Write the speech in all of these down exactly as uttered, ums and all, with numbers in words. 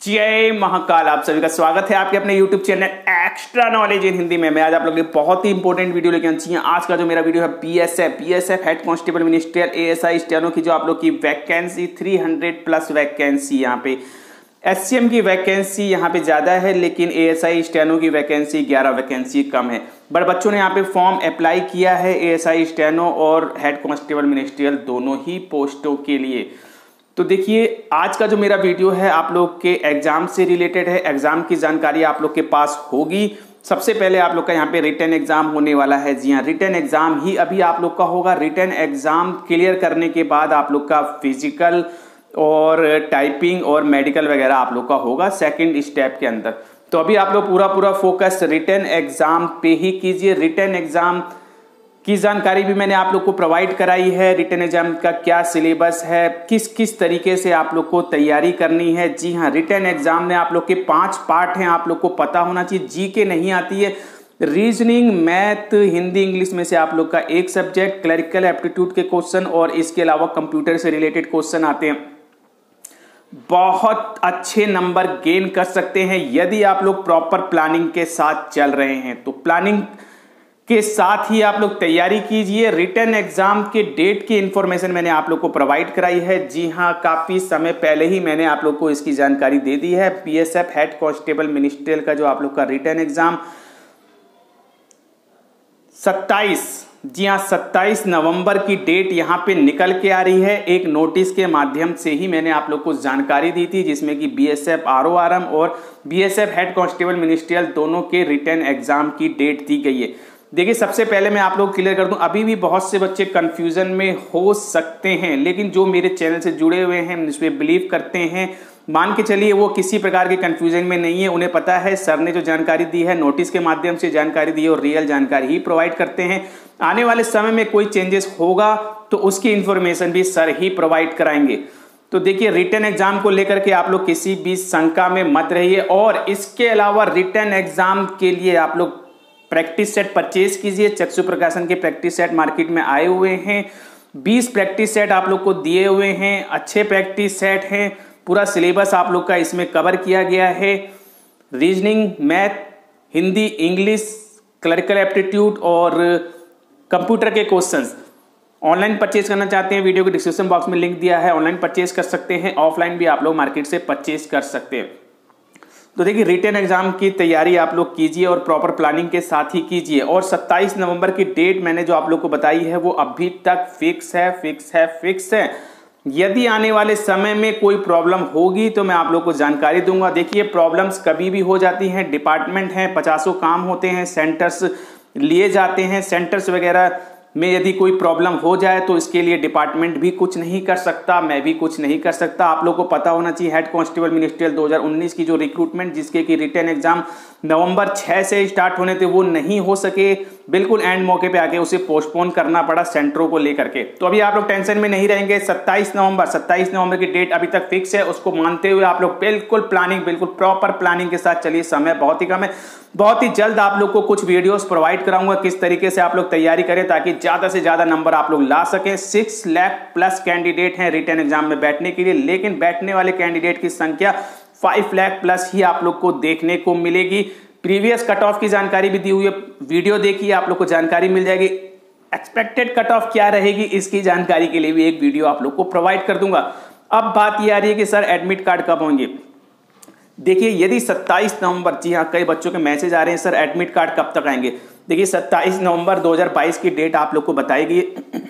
जय महाकाल। आप सभी का स्वागत है आपके अपने YouTube channel extra knowledge in Hindi में। मैं आज आप लोगों के लिए बहुत ही इंपॉर्टेंट वीडियो लेके आनी चाहिए। आज का जो मेरा वीडियो है BSF BSF head constable ministerial ASI steno की जो आप लोग की वैकेंसी तीन सौ प्लस वैकेंसी, यहाँ पे एससीएम की वैकेंसी यहाँ पे ज्यादा है, लेकिन एएसआई स्टेनो की वैकेंसी ग्यारह वैकेंसी कम है। बट बच्चों ने यहाँ पे फॉर्म अप्लाई किया है एएसआई स्टेनो और हेड कांस्टेबल मिनिस्ट्रियल दोनों ही पोस्टों के लिए। तो देखिए, आज का जो मेरा वीडियो है आप लोग के एग्जाम से रिलेटेड है। एग्जाम की जानकारी आप लोग के पास होगी। सबसे पहले आप लोग का यहाँ पे रिटन एग्जाम होने वाला है। जी हाँ, रिटन एग्जाम ही अभी आप लोग का होगा। रिटन एग्जाम क्लियर करने के बाद आप लोग का फिजिकल और टाइपिंग और मेडिकल वगैरह आप लोग का होगा सेकेंड स्टेप के अंदर। तो अभी आप लोग पूरा पूरा फोकस रिटन एग्जाम पे ही कीजिए। रिटन एग्जाम की जानकारी भी मैंने आप लोग को प्रोवाइड कराई है। रिटन एग्जाम का क्या सिलेबस है, किस किस तरीके से आप लोग को तैयारी करनी है। जी हाँ, रिटन एग्जाम में आप लोग के पांच पार्ट हैं, आप लोग को पता होना चाहिए। जी के नहीं आती है, रीजनिंग, मैथ, हिंदी, इंग्लिश में से आप लोग का एक सब्जेक्ट, क्लरिकल एप्टीट्यूड के क्वेश्चन और इसके अलावा कंप्यूटर से रिलेटेड क्वेश्चन आते हैं। बहुत अच्छे नंबर गेन कर सकते हैं यदि आप लोग प्रॉपर प्लानिंग के साथ चल रहे हैं। तो प्लानिंग के साथ ही आप लोग तैयारी कीजिए। रिटन एग्जाम के डेट की इंफॉर्मेशन मैंने आप लोग को प्रोवाइड कराई है। जी हाँ, काफी समय पहले ही मैंने आप लोग को इसकी जानकारी दे दी है। बीएसएफ हेड कांस्टेबल मिनिस्ट्रियल का जो आप लोग का रिटन एग्जाम सत्ताईस, जी हाँ सत्ताईस नवंबर की डेट यहाँ पे निकल के आ रही है। एक नोटिस के माध्यम से ही मैंने आप लोग को जानकारी दी थी, जिसमें कि बीएसएफ आरओआरएम और बीएसएफ हेड कांस्टेबल मिनिस्ट्रियल दोनों के रिटन एग्जाम की डेट दी गई है। देखिए, सबसे पहले मैं आप लोग क्लियर कर दूं, अभी भी बहुत से बच्चे कंफ्यूजन में हो सकते हैं, लेकिन जो मेरे चैनल से जुड़े हुए हैं, इस पे बिलीव करते हैं, मान के चलिए वो किसी प्रकार के कंफ्यूजन में नहीं है। उन्हें पता है सर ने जो जानकारी दी है, नोटिस के माध्यम से जानकारी दी है और रियल जानकारी ही प्रोवाइड करते हैं। आने वाले समय में कोई चेंजेस होगा तो उसकी इंफॉर्मेशन भी सर ही प्रोवाइड कराएंगे। तो देखिए, रिटन एग्जाम को लेकर के आप लोग किसी भी शंका में मत रहिए। और इसके अलावा रिटन एग्जाम के लिए आप लोग प्रैक्टिस सेट परचेज कीजिए। चक्षु प्रकाशन के प्रैक्टिस सेट मार्केट में आए हुए हैं। बीस प्रैक्टिस सेट आप लोग को दिए हुए हैं, अच्छे प्रैक्टिस सेट हैं। पूरा सिलेबस आप लोग का इसमें कवर किया गया है। Reasoning, math, Hindi, English, clerical aptitude और कंप्यूटर के क्वेश्चंस। ऑनलाइन परचेज करना चाहते हैं, वीडियो के डिस्क्रिप्शन बॉक्स में लिंक दिया है, ऑनलाइन परचेज कर सकते हैं। ऑफलाइन भी आप लोग मार्केट से परचेज कर सकते हैं। तो देखिए, रिटन एग्जाम की तैयारी आप लोग कीजिए और प्रॉपर प्लानिंग के साथ ही कीजिए। और सत्ताईस नवंबर की डेट मैंने जो आप लोग को बताई है वो अभी तक फिक्स है फिक्स है फिक्स है। यदि आने वाले समय में कोई प्रॉब्लम होगी तो मैं आप लोग को जानकारी दूंगा। देखिए, प्रॉब्लम्स कभी भी हो जाती हैं, डिपार्टमेंट हैं, पचासों काम होते हैं, सेंटर्स लिए जाते हैं। सेंटर्स वगैरह में यदि कोई प्रॉब्लम हो जाए तो इसके लिए डिपार्टमेंट भी कुछ नहीं कर सकता, मैं भी कुछ नहीं कर सकता। आप लोगों को पता होना चाहिए हेड कांस्टेबल मिनिस्ट्रियल दो हज़ार उन्नीस की जो रिक्रूटमेंट, जिसके की रिटन एग्जाम नवंबर छह से स्टार्ट होने थे, वो नहीं हो सके। बिल्कुल एंड मौके पे आके उसे पोस्टपोन करना पड़ा सेंटरों को लेकर के। तो अभी आप लोग टेंशन में नहीं रहेंगे। सत्ताईस नवंबर सत्ताईस नवंबर की डेट अभी तक फिक्स है। उसको मानते हुए आप लोग बिल्कुल प्लानिंग, बिल्कुल प्रॉपर प्लानिंग के साथ चलिए। समय बहुत ही कम है। बहुत ही जल्द आप लोग को कुछ वीडियोस प्रोवाइड कराऊंगा किस तरीके से आप लोग तैयारी करें ताकि ज्यादा से ज्यादा नंबर आप लोग ला सकें। सिक्स लाख प्लस कैंडिडेट हैं रिटन एग्जाम में बैठने के लिए, लेकिन बैठने वाले कैंडिडेट की संख्या फाइव लाख प्लस ही आप लोग को देखने को मिलेगी। प्रीवियस कट ऑफ की जानकारी भी दी हुई है, वीडियो देखिए, आप लोग को जानकारी मिल जाएगी। एक्सपेक्टेड कट ऑफ क्या रहेगी इसकी जानकारी के लिए भी एक वीडियो आप लोग को प्रोवाइड कर दूंगा। अब बात यह आ रही है कि सर एडमिट कार्ड कब होंगे। देखिए, यदि सत्ताईस नवंबर, जी हाँ कई बच्चों के मैसेज आ रहे हैं सर एडमिट कार्ड कब तक आएंगे। देखिए, सत्ताईस नवंबर दो हज़ार बाईस की डेट आप लोग को बताई गई,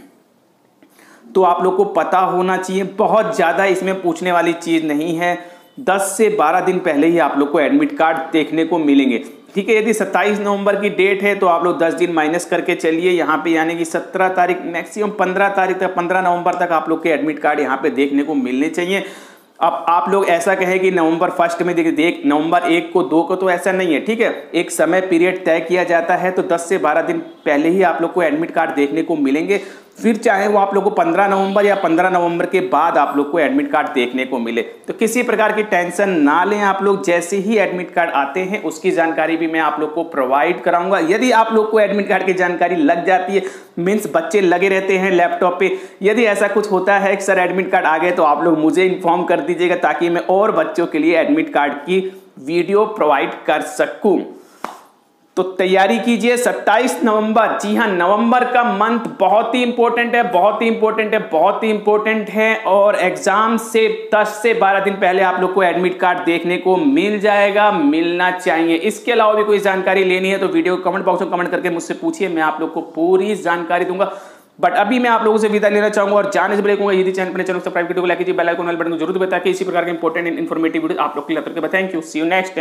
तो आप लोग को पता होना चाहिए। बहुत ज्यादा इसमें पूछने वाली चीज नहीं है। दस से बारह दिन पहले ही आप लोग को एडमिट कार्ड देखने को मिलेंगे। ठीक है, यदि सत्ताईस नवंबर की डेट है तो आप लोग दस दिन माइनस करके चलिए यहाँ पे, यानी कि सत्रह तारीख, मैक्सिमम पंद्रह तारीख तक, पंद्रह नवंबर तक आप लोग के एडमिट कार्ड यहाँ पे देखने को मिलने चाहिए। अब आप लोग ऐसा कहें कि नवंबर फर्स्ट में देखिए, देख नवंबर एक को, दो को, तो ऐसा नहीं है। ठीक है, एक समय पीरियड तय किया जाता है, तो दस से बारह दिन पहले ही आप लोग को एडमिट कार्ड देखने को मिलेंगे। फिर चाहे वो आप लोग को पंद्रह नवंबर या पंद्रह नवंबर के बाद आप लोग को एडमिट कार्ड देखने को मिले। तो किसी प्रकार की टेंशन ना लें आप लोग, जैसे ही एडमिट कार्ड आते हैं उसकी जानकारी भी मैं आप लोग को प्रोवाइड कराऊंगा। यदि आप लोग को एडमिट कार्ड की जानकारी लग जाती है, मीन्स बच्चे लगे रहते हैं लैपटॉप पे, यदि ऐसा कुछ होता है कि सर एडमिट कार्ड आ गए, तो आप लोग मुझे इन्फॉर्म कर दीजिएगा ताकि मैं और बच्चों के लिए एडमिट कार्ड की वीडियो प्रोवाइड कर सकूं। तो तैयारी कीजिए सत्ताईस नवंबर, जी हां, नवंबर का मंथ बहुत ही इंपॉर्टेंट है, बहुत ही इंपॉर्टेंट है, बहुत ही इंपॉर्टेंट है। और एग्जाम से दस से बारह दिन पहले आप लोग को एडमिट कार्ड देखने को मिल जाएगा, मिलना चाहिए। इसके अलावा भी कोई जानकारी लेनी है तो वीडियो कमेंट बॉक्स में कमेंट करके मुझसे पूछिए, मैं आप लोग को पूरी जानकारी दूंगा। बट अभी मैं आप लोगों से विदा लेना चाहूंगा और जाने से पहले यदि चैनल अपने चैनल को सब्सक्राइब वीडियो को लाइक कीजिए, बेल आइकन वाले बटन को जरूर दबाइए ताकि इसी प्रकार के इंपॉर्टेंट इन्फॉर्मेटिव वीडियो आप लोग के लिए thank you, see you next.